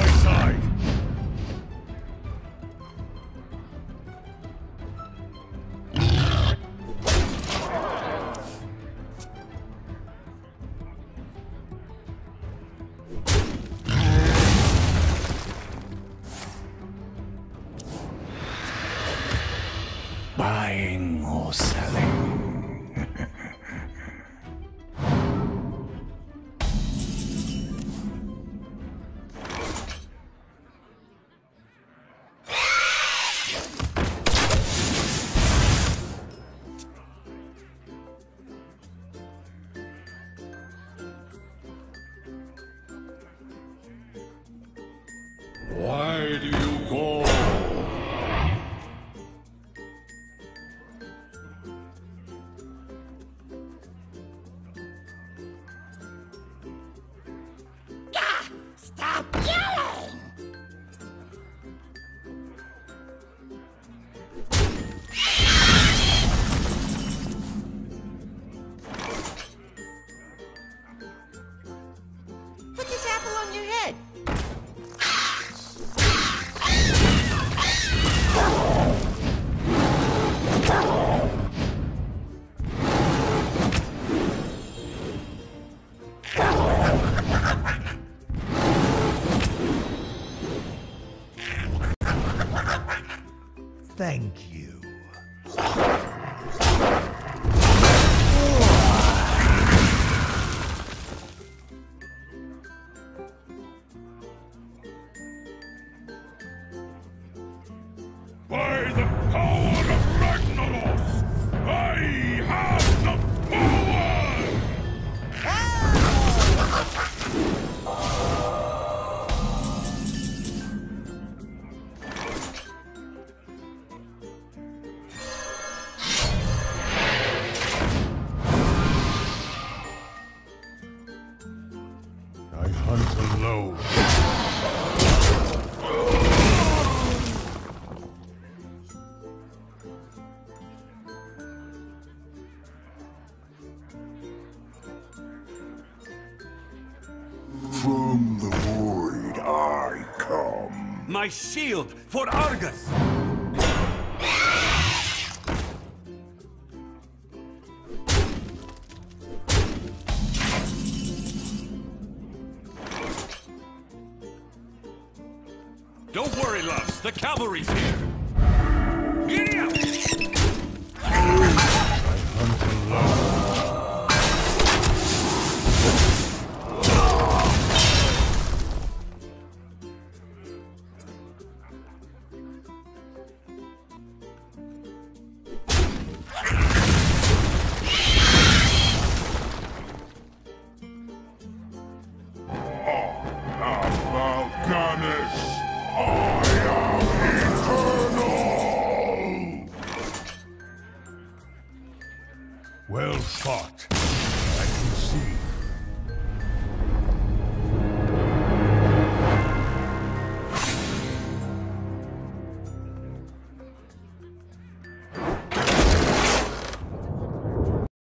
my side. Buying or selling. Why do you go? Stop yelling! Put this apple on your head. Thank you. By the power of Ragnaros, I have the power! I hunt alone. From the void I come. My shield for Argus! Don't worry, loves. The cavalry's here. Giddy up! I hunt alone. Well fought.